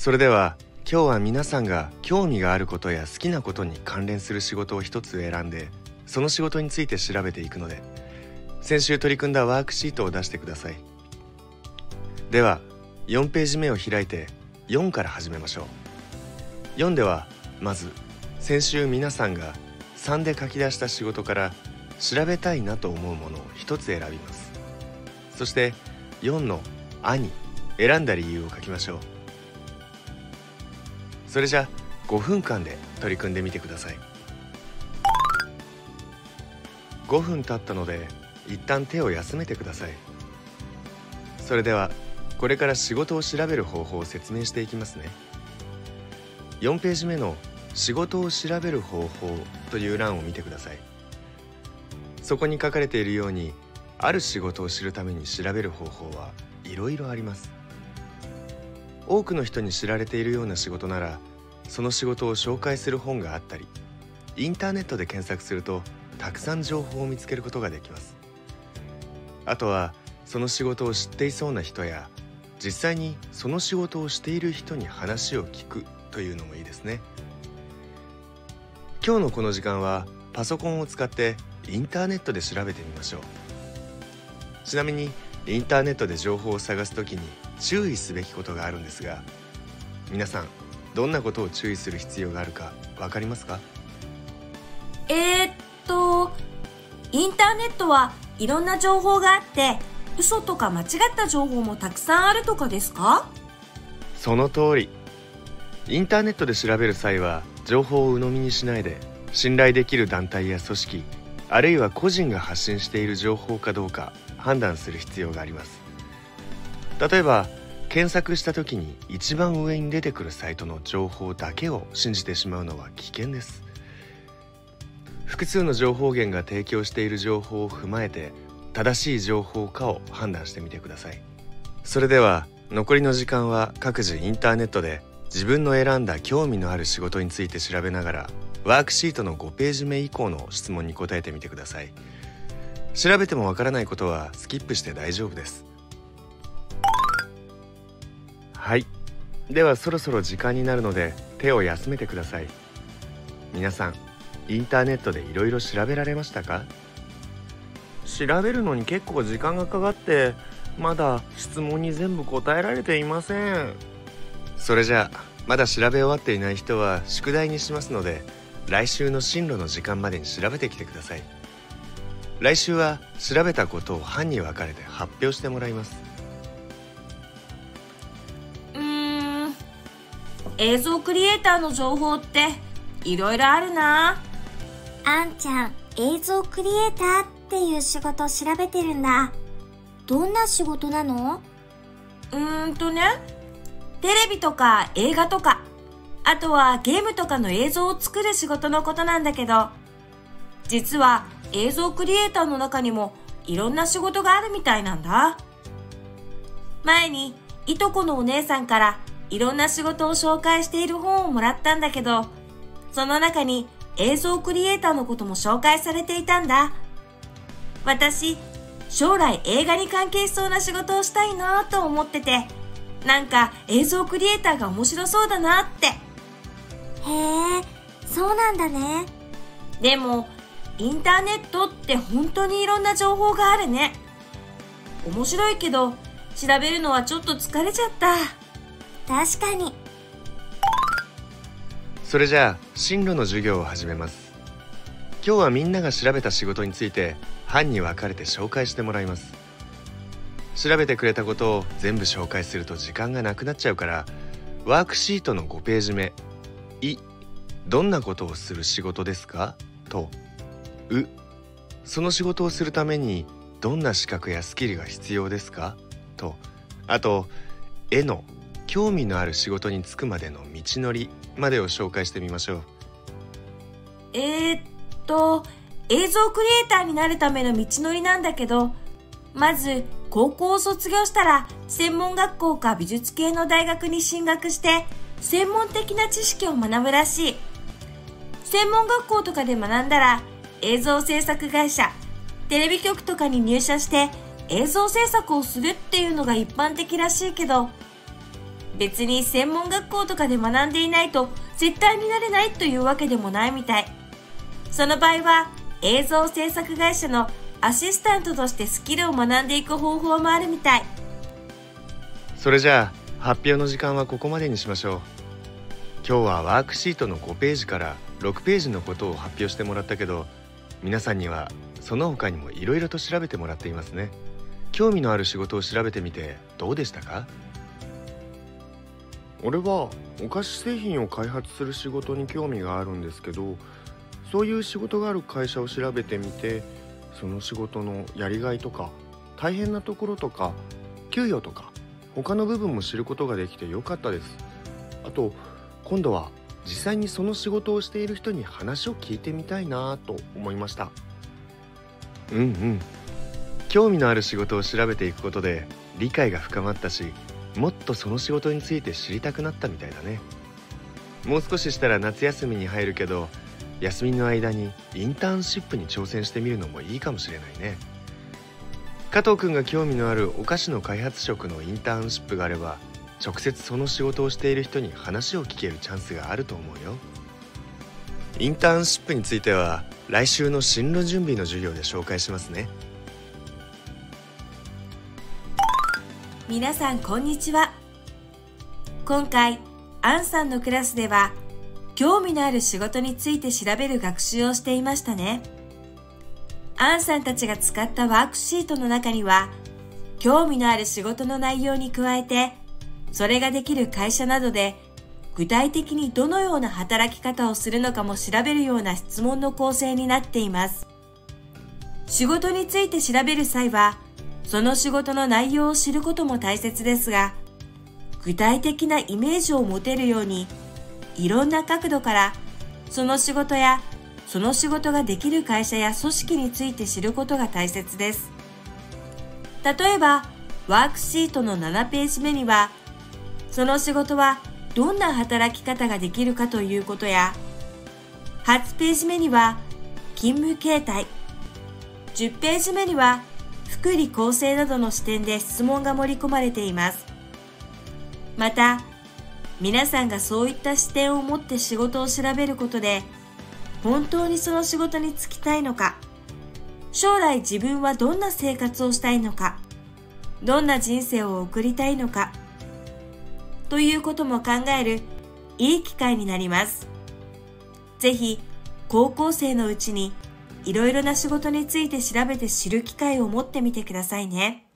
それでは今日は皆さんが興味があることや好きなことに関連する仕事を一つ選んで、その仕事について調べていくので、先週取り組んだワークシートを出してください。では4ページ目を開いて4から始めましょう。4ではまず先週皆さんが3で書き出した仕事から調べたいなと思うものを一つ選びます。そして4の「あ」に選んだ理由を書きましょう。それじゃ5分間で取り組んでみてください。5分経ったので一旦手を休めてください。それではこれから仕事を調べる方法を説明していきますね。4ページ目の仕事を調べる方法という欄を見てください。そこに書かれているように、ある仕事を知るために調べる方法はいろいろあります。多くの人に知られているような仕事なら、その仕事を紹介する本があったり、インターネットで検索するとたくさん情報を見つけることができます。あとはその仕事を知っていそうな人や、実際にその仕事をしている人に話を聞くというのもいいですね。今日のこの時間はパソコンを使ってインターネットで調べてみましょう。ちなみにインターネットで情報を探すときに注意すべきことがあるんですが、皆さんどんなことを注意する必要があるかわかりますか？ インターネットはいろんな情報があって、嘘とか間違った情報もたくさんあるとかですか？ その通り。インターネットで調べる際は情報を鵜呑みにしないで、信頼できる団体や組織、あるいは個人が発信している情報かどうか判断する必要があります。例えば検索した時に一番上に出てくるサイトの情報だけを信じてしまうのは危険です。複数の情報源が提供している情報を踏まえて、正しい情報かを判断してみてください。それでは残りの時間は各自インターネットで自分の選んだ興味のある仕事について調べながら、ワークシートの5ページ目以降の質問に答えてみてください。調べてもわからないことはスキップして大丈夫です。はい、ではそろそろ時間になるので手を休めてください。皆さんインターネットでいろいろ調べられましたか？ 調べるのに結構時間がかかって、まだ質問に全部答えられていません。 それじゃあまだ調べ終わっていない人は宿題にしますので、来週の進路の時間までに調べてきてください。来週は調べたことを班に分かれて発表してもらいます。 映像クリエイターの情報っていろいろあるな。 あんちゃん、映像クリエイターっていう仕事を調べてるんだ。どんな仕事なの？ テレビとか映画とか、あとはゲームとかの映像を作る仕事のことなんだけど、実は映像クリエイターの中にもいろんな仕事があるみたいなんだ。前にいとこのお姉さんからいろんな仕事を紹介している本をもらったんだけど、その中に映像クリエイターのことも紹介されていたんだ。私、将来映画に関係しそうな仕事をしたいなと思ってて、なんか映像クリエイターが面白そうだなって。 へえ、そうなんだね。 でもインターネットって本当にいろんな情報があるね。面白いけど調べるのはちょっと疲れちゃった。 確かに。 それじゃあ進路の授業を始めます。今日はみんなが調べた仕事について班に分かれて紹介してもらいます。調べてくれたことを全部紹介すると時間がなくなっちゃうから、ワークシートの5ページ目、い、どんなことをする仕事ですか？と、う、その仕事をするためにどんな資格やスキルが必要ですか？と、あと、えの興味のある仕事に就くまでの道のりまでを紹介してみましょう。 映像クリエイターになるための道のりなんだけど、まず高校を卒業したら専門学校か美術系の大学に進学して専門的な知識を学ぶらしい。専門学校とかで学んだら映像制作会社、テレビ局とかに入社して映像制作をするっていうのが一般的らしいけど、 別に専門学校とかで学んでいないと絶対になれないというわけでもないみたい。その場合は映像制作会社のアシスタントとしてスキルを学んでいく方法もあるみたい。 それじゃあ発表の時間はここまでにしましょう。今日はワークシートの5ページから6ページのことを発表してもらったけど、皆さんにはその他にもいろいろと調べてもらっていますね。興味のある仕事を調べてみてどうでしたか？ 俺はお菓子製品を開発する仕事に興味があるんですけど、そういう仕事がある会社を調べてみて、その仕事のやりがいとか大変なところとか給与とか他の部分も知ることができてよかったです。あと今度は実際にその仕事をしている人に話を聞いてみたいなと思いました。 うんうん。興味のある仕事を調べていくことで理解が深まったし、もっとその仕事について知りたくなったみたいだね。もう少ししたら夏休みに入るけど、休みの間にインターンシップに挑戦してみるのもいいかもしれないね。加藤くんが興味のあるお菓子の開発職のインターンシップがあれば、直接その仕事をしている人に話を聞けるチャンスがあると思うよ。インターンシップについては来週の進路準備の授業で紹介しますね。 皆さんこんにちは。今回アンさんのクラスでは興味のある仕事について調べる学習をしていましたね。アンさんたちが使ったワークシートの中には、興味のある仕事の内容に加えて、それができる会社などで具体的にどのような働き方をするのかも調べるような質問の構成になっています。仕事について調べる際は、その仕事の内容を知ることも大切ですが、具体的なイメージを持てるように、いろんな角度からその仕事やその仕事ができる会社や組織について知ることが大切です。例えば、ワークシートの7ページ目には、その仕事はどんな働き方ができるかということや、8ページ目には勤務形態、10ページ目には福利厚生などの視点で質問が盛り込まれています。また、皆さんがそういった視点を持って仕事を調べることで、本当にその仕事に就きたいのか、将来自分はどんな生活をしたいのか、どんな人生を送りたいのか、ということも考えるいい機会になります。ぜひ、高校生のうちにいろいろな仕事について調べて知る機会を持ってみてくださいね。